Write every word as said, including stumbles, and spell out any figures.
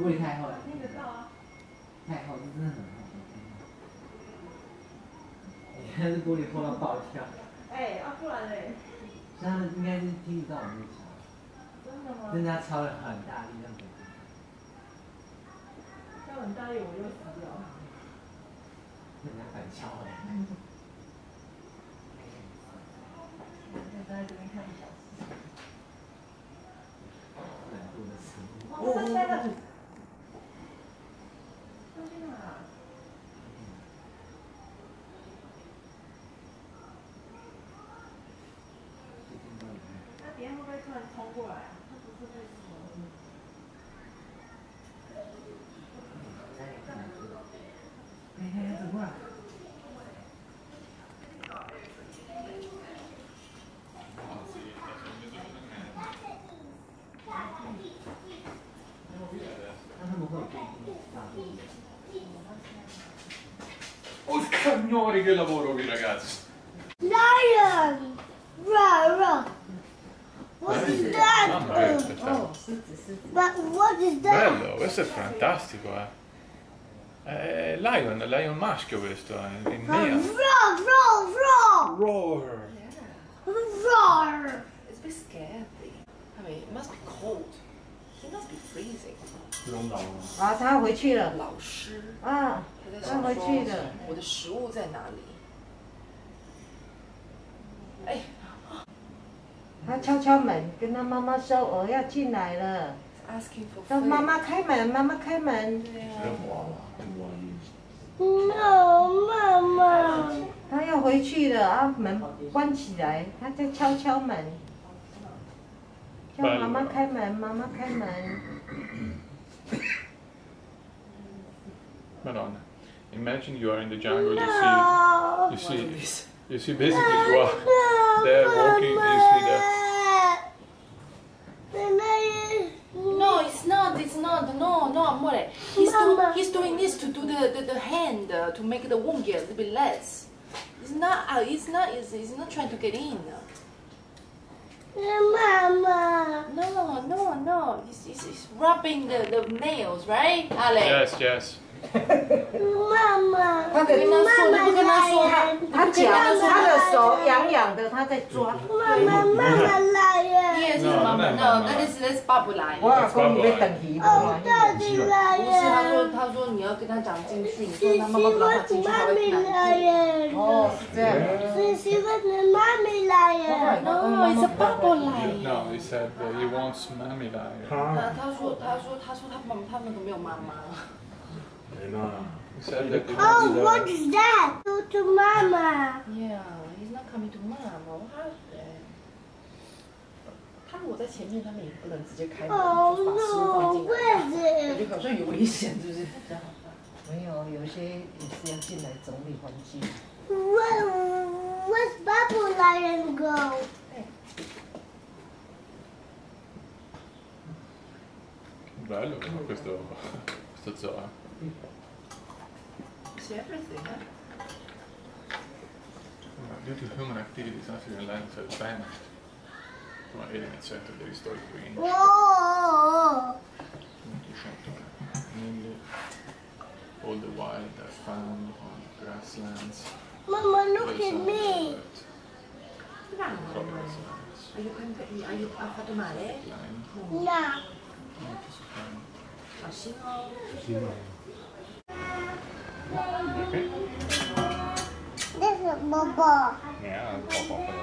玻璃太厚了。 听得到啊。 太厚，这真的很厚。你看这玻璃厚到爆掉。 哎，啊不然嘞？ 他们应该是听不到我们敲。 真的吗？ 真的要敲得很大力，这样子。 敲很大力，我就死掉了。 人家反敲哎。 在这边看一小时。 难度的程度。 哦哦哦。小心啊！那别人会不会突然冲过来啊？他不是会什么？ 哎哎，走过来。 Oh signori che lavoro qui ragazzi! Lion! Rah, rah. What is that? Mamma mia, spettacolo. But what is that? Bello, questo è fantastico, eh. È Lion, Lion maschio questo, è in nero. Roar, roar, roar! Roar! Roar! It's a bit scary. I mean, it must be cold. It must be freezing. 啊，他回去了。 老师啊，他回去了。 我的食物在哪里？哎， 他敲敲门，跟他妈妈说我要进来了。说妈妈开门，妈妈开门。 No, 妈妈。 他要回去了啊，门关起来，他在敲敲门，叫妈妈开门，妈妈开门。 Madonna. Imagine you are in the jungle, you see, you see, you see basically you are there walking, you see that. No, it's not, it's not, no, no, amore. He's, do, he's doing this to do the, the, the hand, uh, to make the wound get a little bit less. It's not, uh, it's not, it's, it's not trying to get in. Mama. No, no, no. He's, he's, he's rubbing the, the nails, right, Ale? Yes, yes. 妈妈， 他跟他说，你不跟他说，他他脚他的手痒痒的，他在抓。 妈妈，妈妈来呀！ Yes, Mama. No, that is that's Babu 来。 我老公你被等鱼哦，大弟来不是，他呀！ 说他说你要跟他讲进去，你说他妈妈不让他进去，他妈咪会难来呀！ 哦，是这样。 是希望你妈咪来呀！ No, it's a Babu 来。 No, he said that he wants mommy there. 他他说他说他说他妈他那个没有妈妈。 He said that he Oh, wants what the... is that? Go to Mama. Yeah, he's not coming to Mama. What happened? 他如果在前面，他们也不能直接开门，就把食物放进来。我觉得好像有危险，是不是？ 没有，有些也是要进来整理环境。 Where, where's Babu Lion go? Bello questo, questo zoo. See everything, huh? Due to human activities, African lands have vanished from an alien center of the historic green. Whoa! Mainly, all the wild are found on grasslands. Mama, look at me. Are you going to? Are you fatto male? Nah. 小心哦。 This is Bobo. Yeah, pop off.